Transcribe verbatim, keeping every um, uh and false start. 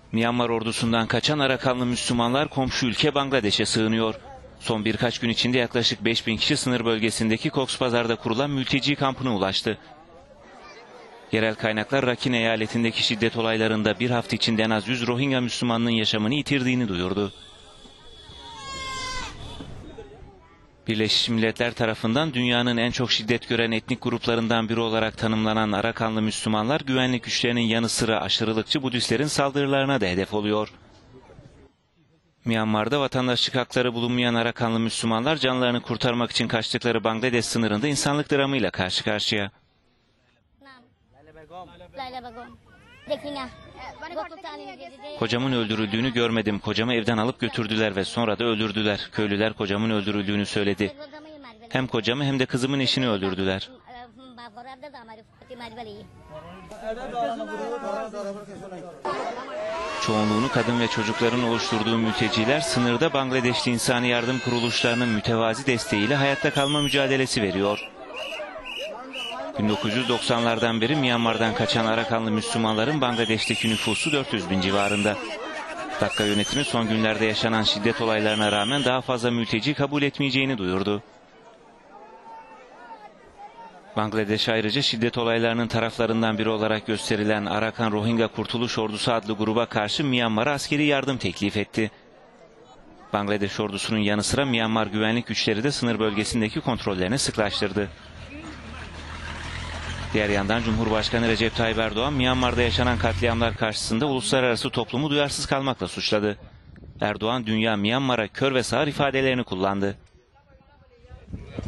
Myanmar ordusundan kaçan Arakanlı Müslümanlar komşu ülke Bangladeş'e sığınıyor. Son birkaç gün içinde yaklaşık beş bin kişi sınır bölgesindeki Cox's Bazar'da kurulan mülteci kampına ulaştı. Yerel kaynaklar Rakhine eyaletindeki şiddet olaylarında bir hafta içinde en az yüz Rohingya Müslümanının yaşamını yitirdiğini duyurdu. Birleşmiş Milletler tarafından dünyanın en çok şiddet gören etnik gruplarından biri olarak tanımlanan Arakanlı Müslümanlar güvenlik güçlerinin yanı sıra aşırılıkçı Budistlerin saldırılarına da hedef oluyor. Myanmar'da vatandaşlık hakları bulunmayan Arakanlı Müslümanlar canlarını kurtarmak için kaçtıkları Bangladeş sınırında insanlık dramıyla karşı karşıya. Kocamın öldürüldüğünü görmedim. Kocamı evden alıp götürdüler ve sonra da öldürdüler. Köylüler kocamın öldürüldüğünü söyledi. Hem kocamı hem de kızımın eşini öldürdüler. Çoğunluğunu kadın ve çocukların oluşturduğu mülteciler sınırda Bangladeşli insani yardım kuruluşlarının mütevazi desteğiyle hayatta kalma mücadelesi veriyor. bin dokuz yüz doksanlardan beri Myanmar'dan kaçan Arakanlı Müslümanların Bangladeş'teki nüfusu dört yüz bin civarında. Dakka yönetimi son günlerde yaşanan şiddet olaylarına rağmen daha fazla mülteci kabul etmeyeceğini duyurdu. Bangladeş ayrıca şiddet olaylarının taraflarından biri olarak gösterilen Arakan Rohingya Kurtuluş Ordusu adlı gruba karşı Myanmar'a askeri yardım teklif etti. Bangladeş ordusunun yanı sıra Myanmar güvenlik güçleri de sınır bölgesindeki kontrollerini sıklaştırdı. Diğer yandan Cumhurbaşkanı Recep Tayyip Erdoğan, Myanmar'da yaşanan katliamlar karşısında uluslararası toplumu duyarsız kalmakla suçladı. Erdoğan, dünya Myanmar'a kör ve sağır ifadelerini kullandı.